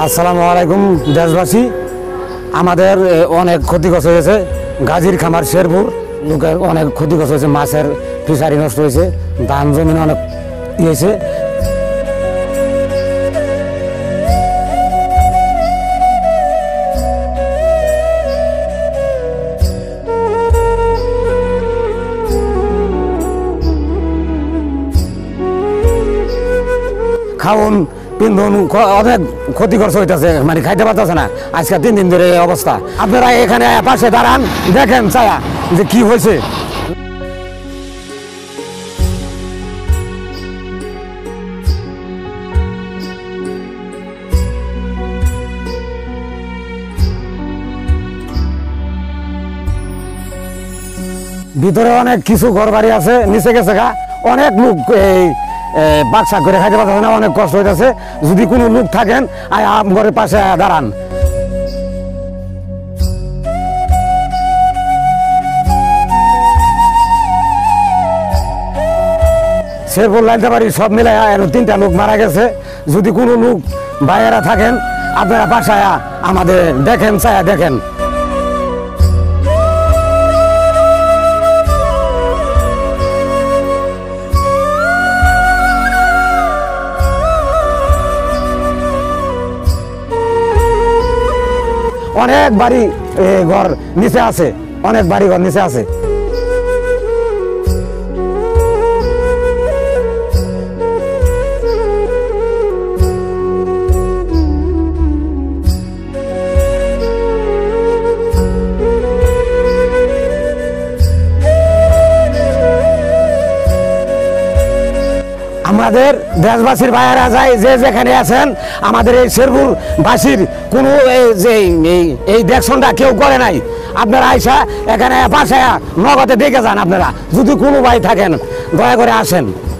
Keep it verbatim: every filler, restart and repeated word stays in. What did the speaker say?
আসসালামু আলাইকুম দেশবাসী। আমাদের অনেক ক্ষতিগ্রস্ত হয়েছে গাজীর খামার শেরপুর লোকের অনেক ক্ষতিগ্রস্ত হয়েছে, মাছের ফিশারি নষ্ট হয়েছে, ধান জমিন অনেক ইয়েছে। খাওন পিন্ধন অনেক ক্ষতিগ্রস্ত হইতেছে, মানে খাইতে পারতেছে না। আজকে তিন দিন ধরে এই অবস্থা। আপনারা এখানে পাশে দাঁড়ান, দেখেন ছায়া যে কি হয়েছে। ভিতরে অনেক কিছু ঘর বাড়ি আছে, নিচে গেছে গা। অনেক লোক এই বাক্সা করে খাইতে পারতেছে না, অনেক কষ্ট হইতেছে। যদি কোনো লোক থাকেন আম ঘরের পাশে দাঁড়ান। শেরপুর লাইতে পারি সব মিলাই তিনটা লোক মারা গেছে। যদি কোনো লোক বাইরা থাকেন আপনারা বাসায় আমাদের দেখেন, ছায়া দেখেন। অনেক বাড়ি ঘর নিচে আছে, অনেক বাড়ি ঘর নিচে আছে। আমাদের দেশবাসীর ভাইয়েরা যায় যে যেখানে আছেন, আমাদের এই শেরপুর বাসীর কোনো এই দেখশনটা কেউ করে নাই। আপনারা আইসা এখানে বাসায় নগদে দেখে যান। আপনারা যদি কোনো ভাই থাকেন দয়া করে আসেন।